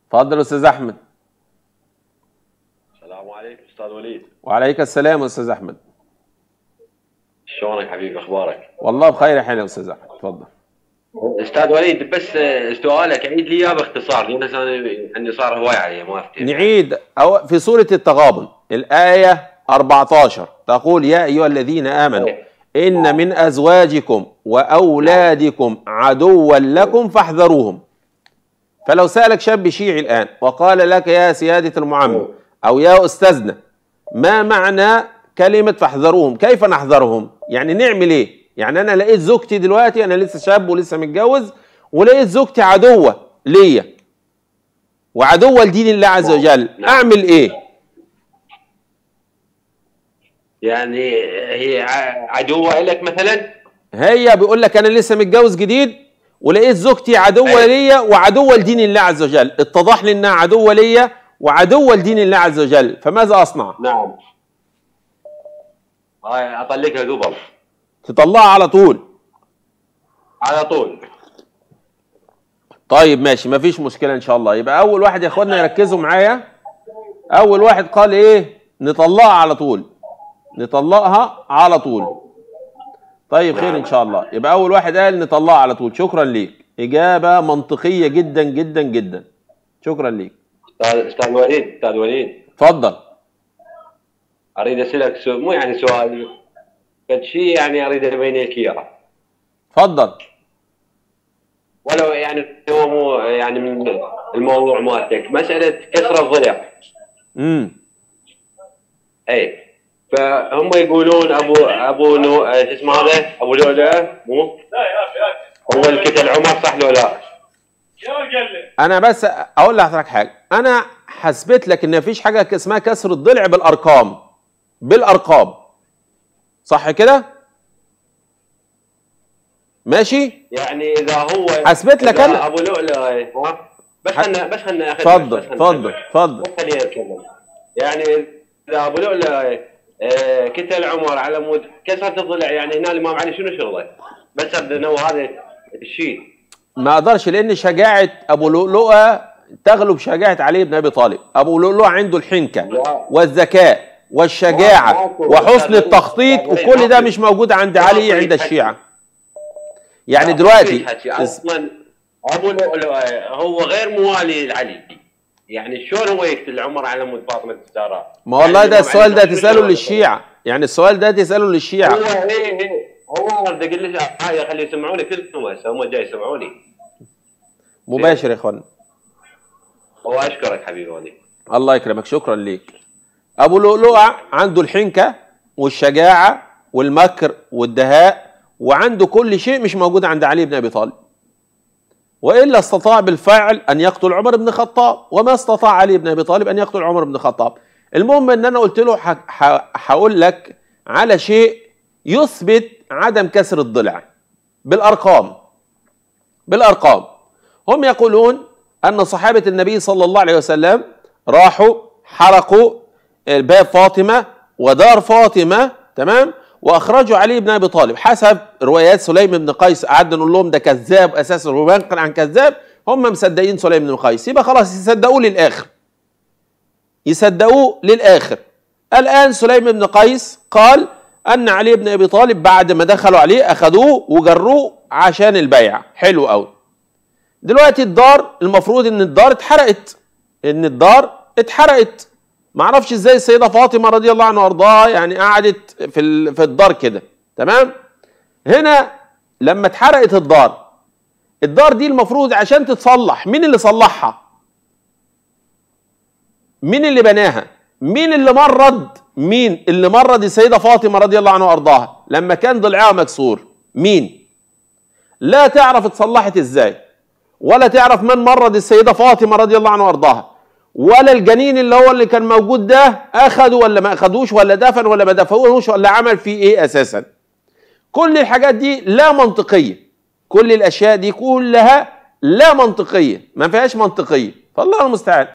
اتفضل استاذ احمد. السلام عليكم استاذ وليد. وعليك السلام استاذ احمد. شلونك حبيبي، اخبارك؟ والله بخير يا حال يا استاذ احمد. اتفضل استاذ وليد، بس سؤالك عيد لي اياه باختصار لان عندي صار هواي عليه ما افتهم. نعيد أو في سورة التغابن الآية 14 تقول: يا أيها الذين آمنوا إن من أزواجكم وأولادكم عدوا لكم فاحذروهم. فلو سألك شاب شيعي الآن وقال لك: يا سيادة المعمم أو يا أستاذنا، ما معنى كلمة فاحذروهم؟ كيف نحذرهم؟ يعني نعمل إيه؟ يعني أنا لقيت زوجتي دلوقتي، أنا لسه شاب ولسه متجوز، ولقيت زوجتي عدوة ليا وعدوة لدين الله عز وجل، أعمل إيه؟ يعني هي عدوة لك مثلا؟ هي بيقول لك أنا لسه متجوز جديد ولقيت زوجتي عدوة ليا وعدوة لدين الله عز وجل، اتضح لي إنها عدوة ليا وعدوة لدين الله عز وجل، فماذا أصنع؟ نعم. أطلقها قبل. تطلعها على طول. على طول. طيب ماشي، مفيش مشكلة إن شاء الله. يبقى أول واحد يا إخواننا يركزوا معايا، أول واحد قال إيه؟ نطلقها على طول. نطلقها على طول. طيب خير إن شاء الله. يبقى أول واحد قال نطلقها على طول. شكرا ليك، إجابة منطقية جدا جدا جدا. شكرا ليك. أستاذ وليد، أستاذ وليد. اتفضل. أريد أسألك مو يعني سؤال، قد شيء يعني أريد أبين لك إياه. اتفضل. ولو يعني هو مو يعني من الموضوع مالتك، مسألة كسر الضلع. اي، فهم يقولون ابو شو اسمه هذا؟ ابو لؤلؤة مو؟ هو الكتل عمر، صح لو لا؟ انا بس اقول لحضرتك حاجه، انا حسبت لك ان مفيش حاجه اسمها كسر الضلع بالارقام. بالارقام. صح كده؟ ماشي؟ يعني اذا هو حسبت لك انا ابو لؤلؤة بس خلنا اتفضل اتفضل اتفضل. خليني اتكلم. يعني اذا ابو لؤلؤة كتل عمر على مود كسرت الضلع، يعني هنا الامام علي شنو شغله؟ بس انه هذا الشيء ما اقدرش، لان شجاعه ابو لؤلؤة تغلب شجاعه علي بن ابي طالب. ابو لؤلؤة عنده الحنكه والذكاء والشجاعه وحسن التخطيط، وكل ده مش موجود عند علي عند الشيعه. يعني دلوقتي اصلا ابو لؤلؤة هو غير موالي لعلي، يعني شلون هو يقتل عمر على مود فاطمه الزهراء؟ ما والله ده السؤال ده تساله للشيعه، يعني السؤال ده تساله للشيعه. هو بدي اقول لك حاجه، خلي يسمعوني كلهم، هم جاي يسمعوني مباشر يا اخوان. واشكرك حبيبي وليد. الله يكرمك، شكرا ليك. ابو لؤلؤة عنده الحنكه والشجاعه والمكر والدهاء، وعنده كل شيء مش موجود عند علي بن ابي طالب، والا استطاع بالفعل ان يقتل عمر بن الخطاب، وما استطاع علي بن ابي طالب ان يقتل عمر بن الخطاب. المهم ان انا قلت له هقول لك على شيء يثبت عدم كسر الضلع بالارقام. بالارقام. هم يقولون ان صحابه النبي صلى الله عليه وسلم راحوا حرقوا باب فاطمه ودار فاطمه، تمام، واخرجوا علي بن ابي طالب حسب روايات سليم بن قيس. قعدنا نقول لهم ده كذاب اساسا وبنقل عن كذاب، هم مصدقين سليم بن قيس، يبقى خلاص يصدقوه للاخر. يصدقوه للاخر. الان سليم بن قيس قال ان علي بن ابي طالب بعد ما دخلوا عليه اخذوه وجروه عشان البيعه. حلو قوي. دلوقتي الدار المفروض ان الدار اتحرقت. ما اعرفش ازاي السيده فاطمه رضي الله عنها وارضاها يعني قعدت في الدار كده، تمام. هنا لما اتحرقت الدار دي المفروض عشان تتصلح، مين اللي صلحها؟ مين اللي بناها؟ مين اللي مرض السيده فاطمه رضي الله عنها وارضاها لما كان ضلعها مكسور؟ مين؟ لا تعرف اتصلحت ازاي، ولا تعرف من مرض السيده فاطمه رضي الله عنها وارضاها، ولا الجنين اللي كان موجود ده اخذوا ولا ما اخذوش، ولا دفن ولا ما دفنوش، ولا عمل فيه ايه اساسا. كل الحاجات دي لا منطقيه. كل الاشياء دي كلها لا منطقيه، ما فيهاش منطقيه، فالله المستعان.